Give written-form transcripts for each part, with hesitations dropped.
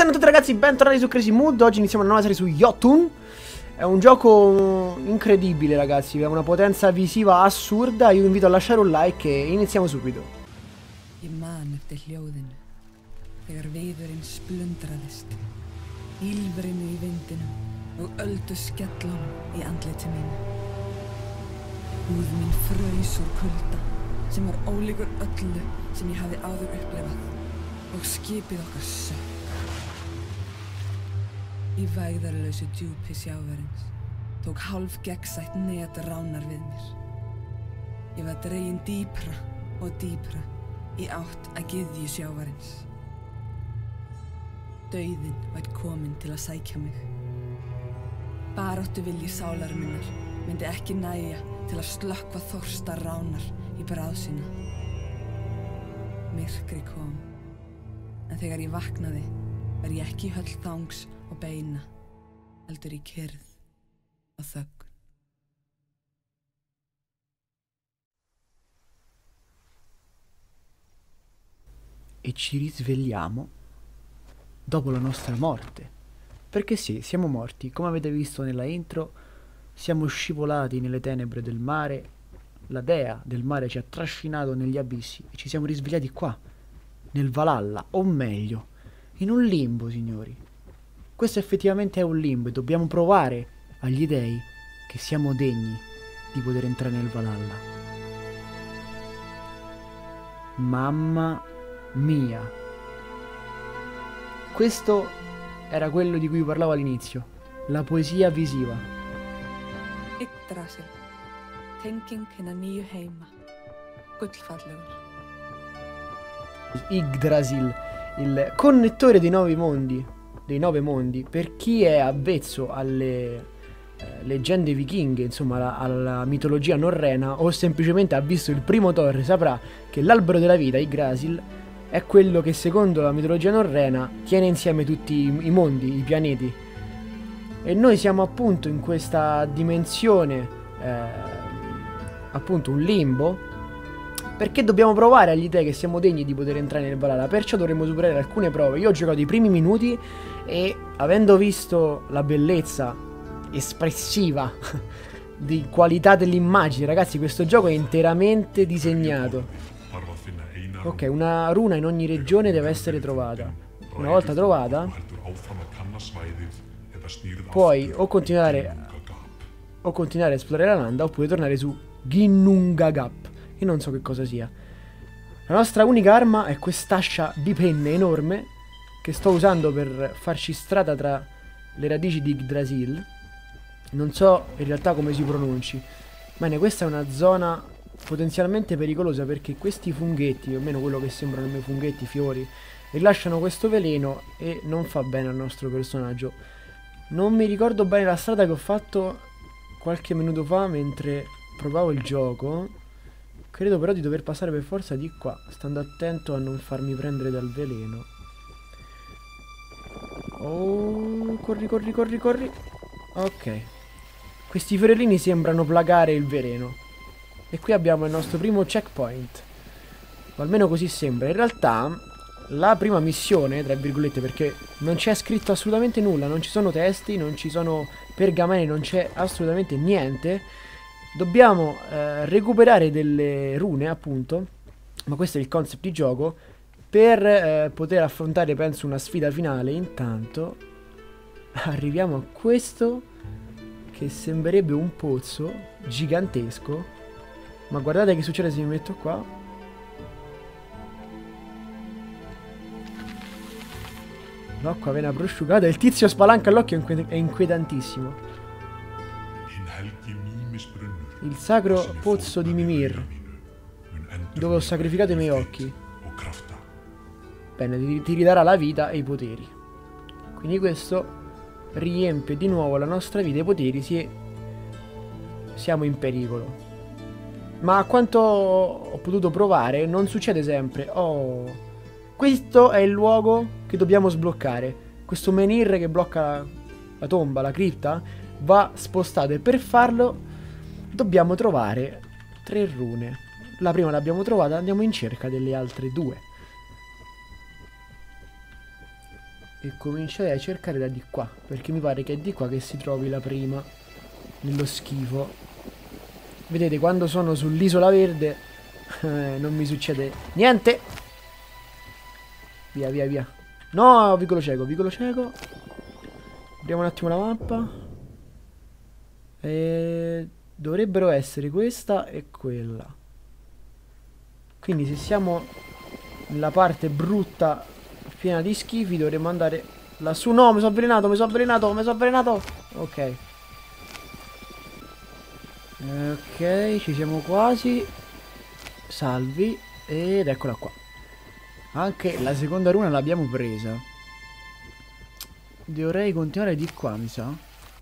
Salve a tutti ragazzi, bentornati su Crazy Mood. Oggi iniziamo una nuova serie su Jotun. È un gioco incredibile ragazzi, ha una potenza visiva assurda. Io vi invito a lasciare un like e iniziamo subito. Ég man eftir hljóðinu, þegar viðurinn splundraðist, ýlfrinu í vindinum og öldu skellunum í andliti mínu. Húð mín fraus úr kulda, sem var ólíkur öllu sem ég hafði áður upplifað, og skipið okkar sökk. Í vægðarlausu djúpi sjávarins tók hálf gegnsætt net ránar við mér. Ég var dregin dýpra og dýpra í átt að gyðju sjávarins. Dauðinn var kominn til að sækja mig. Baráttuvilji sálar minnar myndi ekki nægja til að slökkva þorsta ránar í bráð sína. Myrkri kom, en þegar ég vaknaði var ég ekki í höll þangs og beina, heldur í kyrrð og þögn. E ci risvegliamo dopo la nostra morte. Perché sì, siamo morti. Come avete visto nella intro, siamo scivolati nelle tenebre del mare. La dea del mare ci ha trascinato negli abissi e ci siamo risvegliati qua, nel Valhalla, o meglio, in un limbo, signori. Questo effettivamente è un limbo e dobbiamo provare agli dei che siamo degni di poter entrare nel Valhalla. Mamma mia. Questo era quello di cui parlavo all'inizio, la poesia visiva. Yggdrasil, tenging hinna nýju heima, gullfallegur. Yggdrasil, il connettore dei nove mondi, per chi è avvezzo alle leggende vichinghe, insomma alla mitologia norrena, o semplicemente ha visto il primo Thor, saprà che l'albero della vita, Yggdrasil, è quello che secondo la mitologia norrena tiene insieme tutti i mondi, i pianeti. E noi siamo appunto in questa dimensione, appunto un limbo, perché dobbiamo provare agli dei che siamo degni di poter entrare nel Valhalla. Perciò dovremo superare alcune prove. Io ho giocato i primi minuti e, avendo visto la bellezza espressiva di qualità dell'immagine, ragazzi, questo gioco è interamente disegnato. Ok, una runa in ogni regione deve essere trovata. Una volta trovata puoi o continuare a esplorare la landa oppure tornare su Ginnungagap. Io non so che cosa sia. La nostra unica arma è quest'ascia di penne enorme che sto usando per farci strada tra le radici di Yggdrasil. Non so in realtà come si pronunci. Bene, questa è una zona potenzialmente pericolosa perché questi funghetti, o almeno quello che sembrano i miei funghetti, fiori, rilasciano questo veleno e non fa bene al nostro personaggio. Non mi ricordo bene la strada che ho fatto qualche minuto fa mentre provavo il gioco. Credo però di dover passare per forza di qua, stando attento a non farmi prendere dal veleno. Oh, corri, corri, corri, corri. Ok. Questi fiorellini sembrano placare il veleno. E qui abbiamo il nostro primo checkpoint. O almeno così sembra. In realtà, la prima missione, tra virgolette, perché non c'è scritto assolutamente nulla, non ci sono testi, non ci sono pergamene, non c'è assolutamente niente. Dobbiamo recuperare delle rune, appunto, ma questo è il concept di gioco, per poter affrontare, penso, una sfida finale. Intanto arriviamo a questo che sembrerebbe un pozzo gigantesco, ma guardate che succede se mi metto qua. L'acqua viene prosciugata e il tizio spalanca l'occhio, è inquietantissimo. Il sacro pozzo di Mimir, dove ho sacrificato i miei occhi. Bene, ti ridarà la vita e i poteri. Quindi questo riempie di nuovo la nostra vita e i poteri, siamo in pericolo. Ma a quanto ho potuto provare non succede sempre. Oh, questo è il luogo che dobbiamo sbloccare. Questo menhir che blocca la tomba, la cripta, va spostato e per farlo dobbiamo trovare 3 rune. La prima l'abbiamo trovata, andiamo in cerca delle altre 2. e comincerei a cercare da di qua, perché mi pare che è di qua che si trovi la prima, nello schifo. Vedete, quando sono sull'isola verde non mi succede niente. Via, via, via. No, vicolo cieco, vicolo cieco. Vediamo un attimo la mappa. Dovrebbero essere questa e quella. Quindi se siamo nella parte brutta, piena di schifi, dovremmo andare lassù. No, mi sono avvelenato, mi sono avvelenato, mi sono avvelenato. Ok. Ok, ci siamo quasi. Salvi. Ed eccola qua. Anche la seconda runa l'abbiamo presa. Dovrei continuare di qua, mi sa.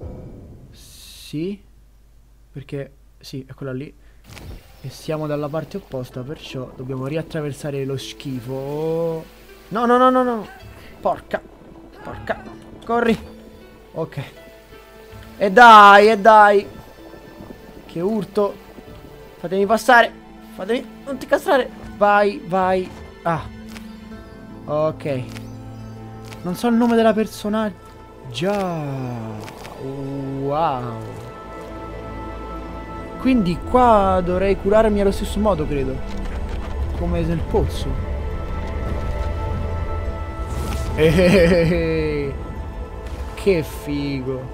Sì. Perché, sì, è quella lì. E siamo dalla parte opposta, perciò dobbiamo riattraversare lo schifo. No, no, no, no, no. Porca. Porca. Corri. Ok. E dai, e dai. Che urto. Fatemi passare. Fatemi. Non ti castrare. Vai, vai. Ah. Ok. Non so il nome della personaggio. Già. Wow. Quindi qua dovrei curarmi allo stesso modo, credo. Come nel pozzo. Che figo.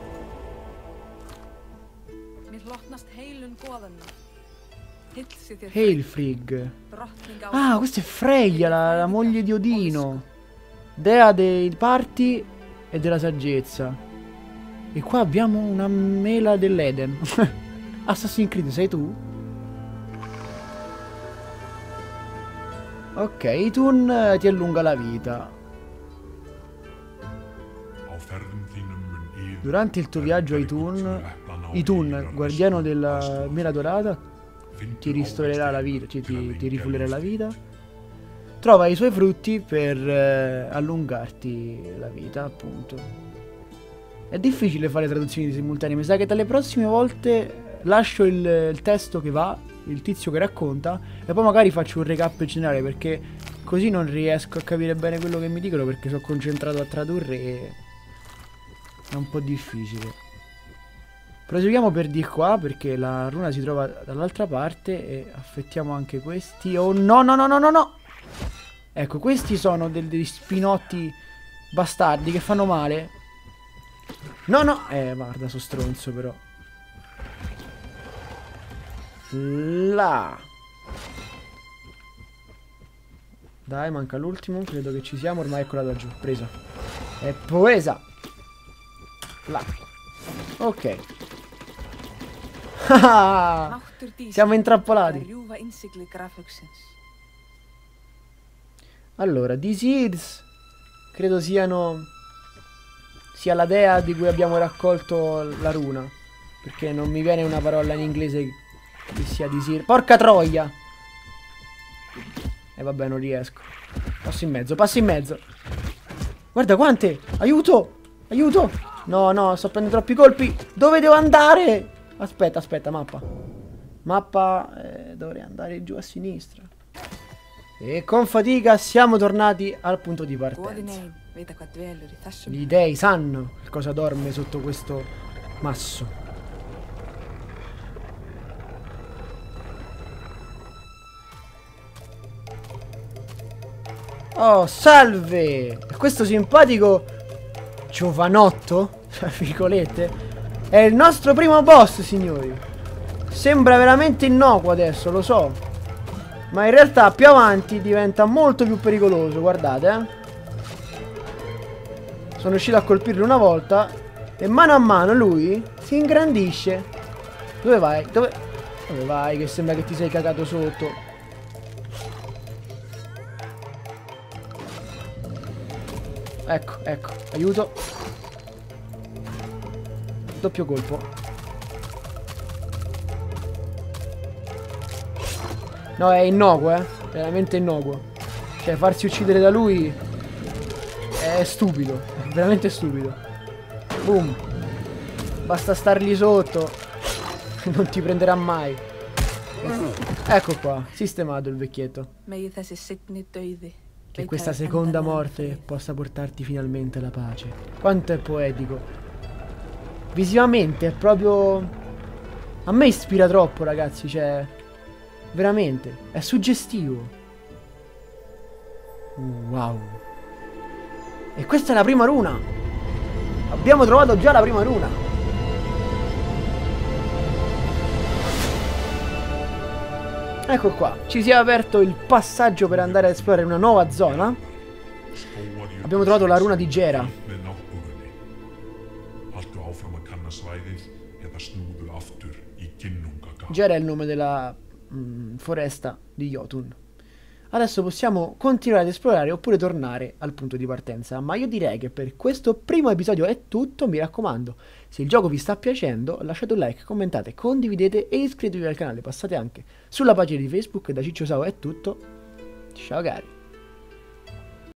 Hailfrig. Ah, questa è Freya, la moglie di Odino. Dea dei parti e della saggezza. E qua abbiamo una mela dell'Eden. Assassin's Creed, sei tu? Ok, Itun ti allunga la vita. Durante il tuo viaggio a Itun, guardiano della mela dorata, ti ristorerà la vita, cioè ti rifullerà la vita. Trova i suoi frutti per allungarti la vita, appunto. È difficile fare traduzioni simultanee, mi sa che dalle prossime volte lascio il testo che va, il tizio che racconta, e poi magari faccio un recap generale, perché così non riesco a capire bene quello che mi dicono, perché sono concentrato a tradurre e è un po' difficile. Proseguiamo per di qua, perché la runa si trova dall'altra parte, e affettiamo anche questi. Oh no, no, no, no, no, no! Ecco, questi sono degli spinotti bastardi che fanno male. No, no! Guarda, sono stronzo però. Là. Dai, manca l'ultimo. Credo che ci siamo. Ormai eccola da giù. Presa. È presa. Là. Ok. Siamo intrappolati. Allora, Disease credo sia la dea di cui abbiamo raccolto la runa, perché non mi viene una parola in inglese che sia Disease. Porca troia! E vabbè, non riesco. Passo in mezzo, passo in mezzo. Guarda quante! Aiuto! Aiuto! No, no, sto prendendo troppi colpi. Dove devo andare? Aspetta, aspetta, mappa. Mappa, dovrei andare giù a sinistra. E con fatica siamo tornati al punto di partenza. Gli dei sanno cosa dorme sotto questo masso. Oh, salve! Questo simpatico giovanotto, tra virgolette, è il nostro primo boss, signori. Sembra veramente innocuo adesso, lo so, ma in realtà più avanti diventa molto più pericoloso, guardate, Sono riuscito a colpirlo una volta e mano a mano lui si ingrandisce. Dove vai? Dove vai? Che sembra che ti sei cagato sotto. Ecco, ecco, aiuto. Doppio colpo. No, è innocuo, veramente innocuo. Cioè, farsi uccidere da lui è stupido, è veramente stupido. Boom. Basta stargli sotto. Non ti prenderà mai. Ecco qua, sistemato il vecchietto. che questa seconda morte possa portarti finalmente alla pace. Quanto è poetico. Visivamente è proprio... A me ispira troppo, ragazzi, cioè... Veramente, è suggestivo. Wow. E questa è la prima runa. Abbiamo trovato già la prima runa. Ecco qua, ci si è aperto il passaggio per andare ad esplorare una nuova zona. Abbiamo trovato la runa di Gera. Gera è il nome della foresta di Jotun. Adesso possiamo continuare ad esplorare oppure tornare al punto di partenza. Ma io direi che per questo primo episodio è tutto. Mi raccomando, se il gioco vi sta piacendo, lasciate un like, commentate, condividete e iscrivetevi al canale. Passate anche sulla pagina di Facebook. Da Ciccio Sao è tutto. Ciao cari.